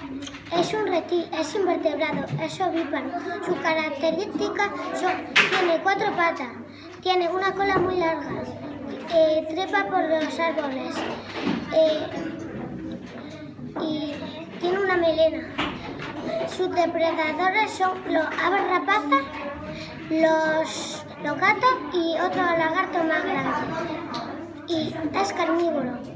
Es un reptil, es invertebrado, es ovíparo. Sus características tiene 4 patas, tiene una cola muy larga, trepa por los árboles y tiene una melena. Sus depredadores son los aves rapaces, los gatos y otros lagartos más grandes. Y es carnívoro.